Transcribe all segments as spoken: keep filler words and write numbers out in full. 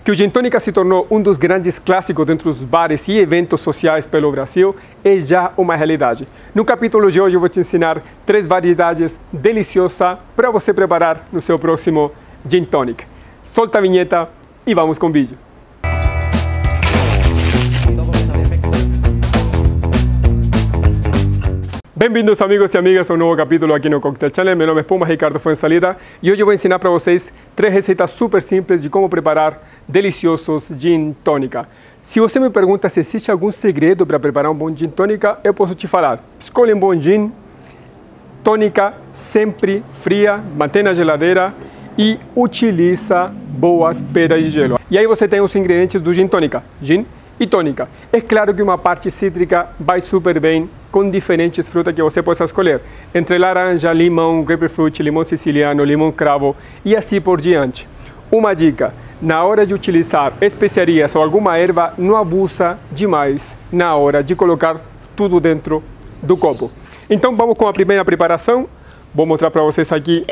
que o Gin Tônica se tornou um dos grandes clássicos dentro dos bares e eventos sociais pelo Brasil é já uma realidade. No capítulo de hoje eu vou te ensinar três variedades deliciosas para você preparar no seu próximo Gin Tônica. Solta a vinheta e vamos com o vídeo. Bem-vindos amigos e amigas a um novo capítulo aqui no Cocktail Channel. Meu nome é Pomba Ricardo Fuenzalida e hoje eu vou ensinar para vocês três receitas super simples de como preparar deliciosos Gin Tônica. Se você me pergunta se existe algum segredo para preparar um bom Gin Tônica, eu posso te falar. Escolha um bom gin, tônica sempre fria, mantém na geladeira e utiliza boas pedras de gelo. E aí você tem os ingredientes do Gin Tônica, gin e tônica. É claro que uma parte cítrica vai super bem com diferentes frutas que você possa escolher, entre laranja, limão, grapefruit, limão siciliano, limão cravo e assim por diante. Uma dica, na hora de utilizar especiarias ou alguma erva, não abusa demais na hora de colocar tudo dentro do copo. Então vamos com a primeira preparação. Vou mostrar para vocês aqui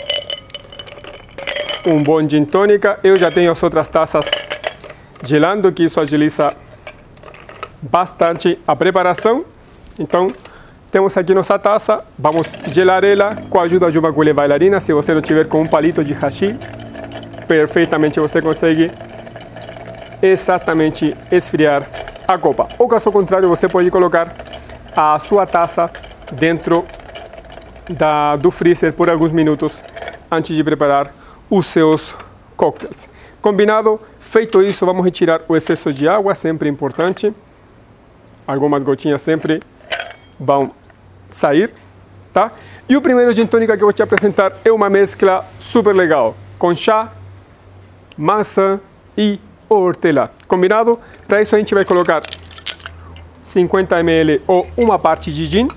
um bom Gin Tônica. Eu já tenho as outras taças gelando, que isso agiliza bastante a preparação. Então temos aqui nossa taça, vamos gelar ela com a ajuda de uma colher bailarina. Se você não tiver com um palito de hashi, perfeitamente você consegue exatamente esfriar a copa. Ou caso contrário, você pode colocar a sua taça dentro da, do freezer por alguns minutos antes de preparar os seus cocktails. Combinado? Feito isso, vamos retirar o excesso de água, sempre importante. Algumas gotinhas sempre vão sair, tá? E o primeiro Gin Tônica que eu vou te apresentar é uma mescla super legal, com chá, maçã e hortelã. Combinado? Para isso a gente vai colocar cinquenta mililitros ou uma parte de gin.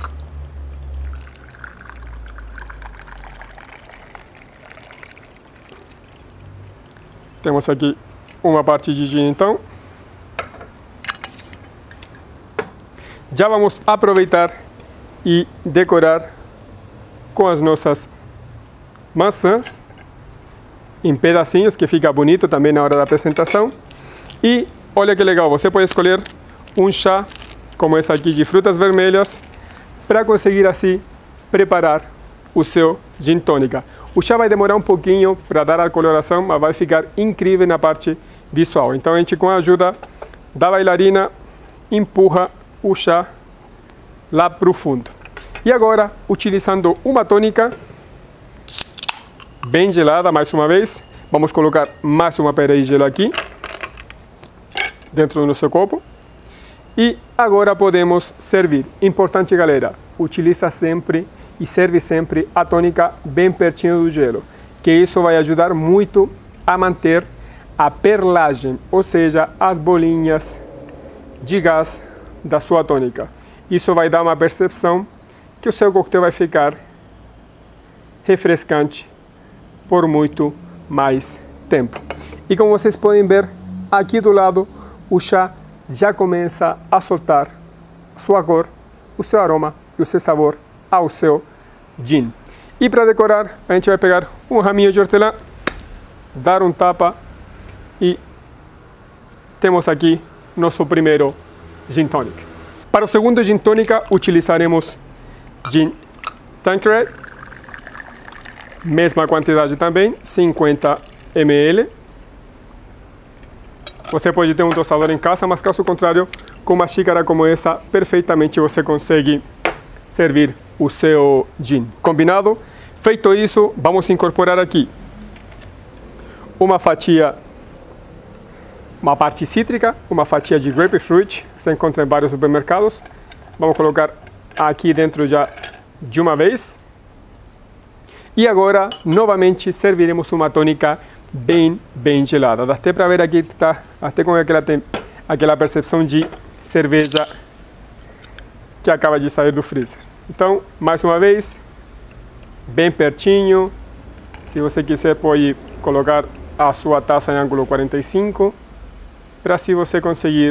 Temos aqui uma parte de gin então. Já vamos aproveitar e decorar com as nossas maçãs em pedacinhos, que fica bonito também na hora da apresentação. E olha que legal, você pode escolher um chá como esse aqui de frutas vermelhas para conseguir assim preparar o seu Gin Tônica. O chá vai demorar um pouquinho para dar a coloração, mas vai ficar incrível na parte visual. Então a gente, com a ajuda da bailarina, empurra o chá lá para o fundo. E agora, utilizando uma tônica bem gelada, mais uma vez, vamos colocar mais uma pedra de gelo aqui dentro do nosso copo. E agora podemos servir. Importante, galera, utiliza sempre e serve sempre a tônica bem pertinho do gelo, que isso vai ajudar muito a manter a perlagem, ou seja, as bolinhas de gás da sua tônica. Isso vai dar uma percepção que o seu coquetel vai ficar refrescante por muito mais tempo. E como vocês podem ver, aqui do lado o chá já começa a soltar sua cor, o seu aroma e o seu sabor ao seu gin. E para decorar, a gente vai pegar um raminho de hortelã, dar um tapa e temos aqui nosso primeiro Gin Tônica. Para o segundo Gin Tônica, utilizaremos Gin Tanqueray, mesma quantidade também, cinquenta mililitros. Você pode ter um dosador em casa, mas caso contrário, com uma xícara como essa, perfeitamente você consegue servir o seu gin. Combinado? Feito isso, vamos incorporar aqui uma fatia, uma parte cítrica, uma fatia de grapefruit, você encontra em vários supermercados. Vamos colocar aqui dentro já de uma vez. E agora, novamente, serviremos uma tônica bem, bem gelada. Dá até para ver aqui, tá até com aquela, aquela percepção de cerveja que acaba de sair do freezer. Então, mais uma vez, bem pertinho. Se você quiser, pode colocar a sua taça em ângulo quarenta e cinco, para assim você conseguir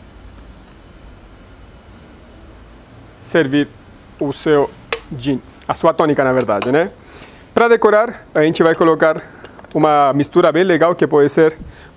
servir o seu gin, a sua tônica, na verdade, né? Para decorar, a gente vai colocar uma mistura bem legal, que pode ser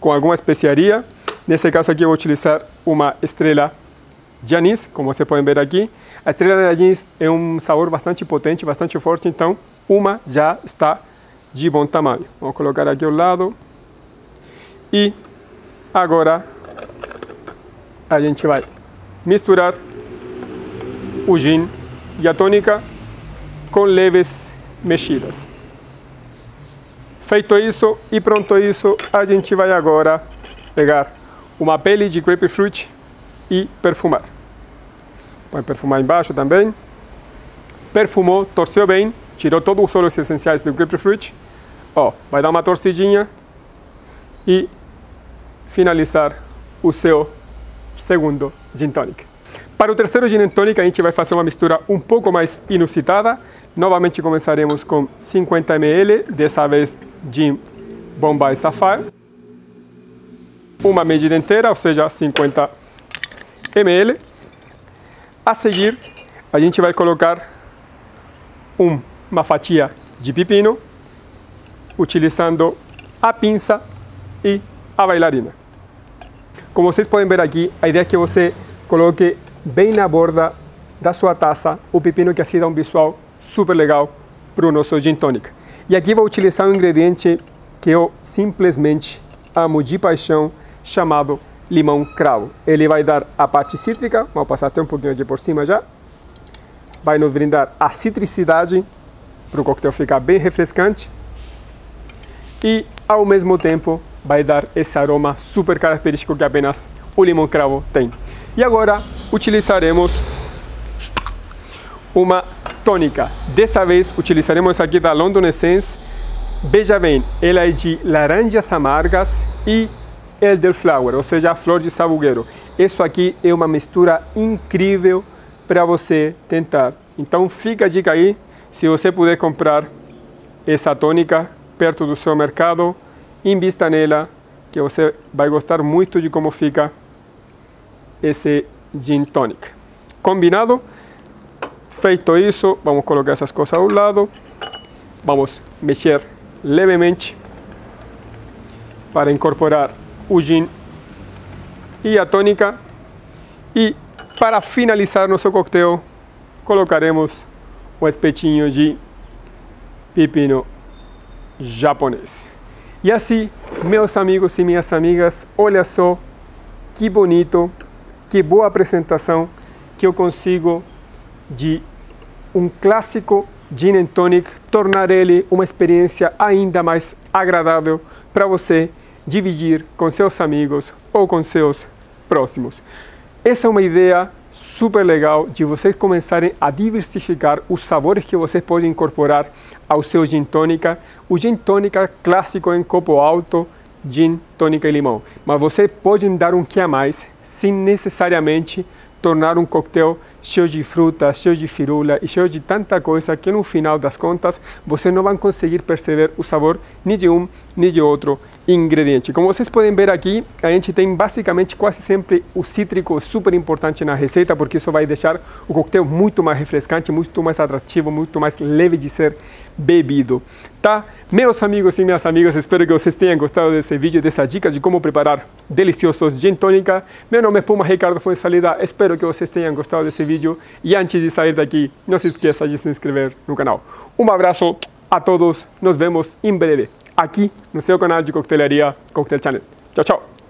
com alguma especiaria. Nesse caso aqui eu vou utilizar uma estrela de anis, como vocês podem ver aqui. A estrela de anis é um sabor bastante potente, bastante forte, então uma já está de bom tamanho. Vou colocar aqui ao lado. E agora a gente vai misturar o gin e a tônica com leves mexidas. Feito isso e pronto isso, a gente vai agora pegar uma pele de grapefruit e perfumar. Pode perfumar embaixo também. Perfumou, torceu bem, tirou todos os óleos essenciais do grapefruit. Ó, vai dar uma torcidinha e finalizar o seu segundo gin tonic. Para o terceiro gin tonic a gente vai fazer uma mistura um pouco mais inusitada. Novamente começaremos com cinquenta mililitros, dessa vez gin Bombay Sapphire. Uma medida inteira, ou seja, cinquenta mililitros. A seguir, a gente vai colocar um, uma fatia de pepino, utilizando a pinça e a bailarina. Como vocês podem ver aqui, a ideia é que você coloque bem na borda da sua taça o pepino, que assim dá um visual super legal para o nosso gin tonic. E aqui vou utilizar um ingrediente que eu simplesmente amo de paixão, chamado limão cravo. Ele vai dar a parte cítrica, vou passar até um pouquinho aqui por cima já. Vai nos brindar a citricidade para o coquetel ficar bem refrescante. E ao mesmo tempo vai dar esse aroma super característico que apenas o limão cravo tem. E agora utilizaremos uma tônica. Dessa vez utilizaremos aqui da London Essence. Veja bem, ela é de laranjas amargas e elderflower, ou seja, a flor de sabugueiro. Isso aqui é uma mistura incrível para você tentar. Então fica a dica aí, se você puder comprar essa tônica perto do seu mercado, invista nela, que você vai gostar muito de como fica esse gin tonic. Combinado? Feito isso, vamos colocar essas coisas ao lado. Vamos mexer levemente para incorporar o gin e a tônica. E para finalizar nosso coquetel, colocaremos um espetinho de pepino japonês. E assim, meus amigos e minhas amigas, olha só que bonito, que boa apresentação que eu consigo de um clássico gin and tonic, tornar ele uma experiência ainda mais agradável para você dividir com seus amigos ou com seus próximos. Essa é uma ideia super legal de vocês começarem a diversificar os sabores que vocês podem incorporar ao seu gin tônica. O gin tônica clássico em copo alto, gin, tônica e limão. Mas você pode dar um que a mais, sem necessariamente tornar um coquetel cheio de frutas, cheio de firula e cheio de tanta coisa que no final das contas você não vai conseguir perceber o sabor nem de um nem de outro ingrediente. Como vocês podem ver aqui, a gente tem basicamente quase sempre o cítrico super importante na receita, porque isso vai deixar o coquetel muito mais refrescante, muito mais atrativo, muito mais leve de ser bebido. Tá? Meus amigos e minhas amigas, espero que vocês tenham gostado desse vídeo, dessas dicas de como preparar deliciosos gin tônica. Meu nome é Puma Ricardo Fuenzalida, espero que vocês tenham gostado desse vídeo. E antes de sair daqui, não se esqueça de se inscrever no canal. Um abraço a todos, nos vemos em breve aqui no seu canal de coquetelaria Cocktail Channel. Tchau, tchau!